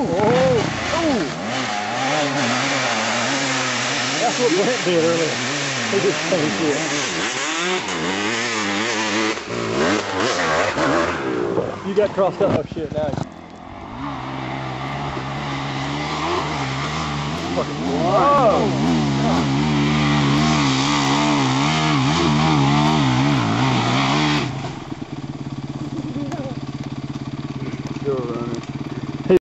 That's what Brent did earlier. He just funny shit. You got crossed up. Oh shit, now. Fucking whoa!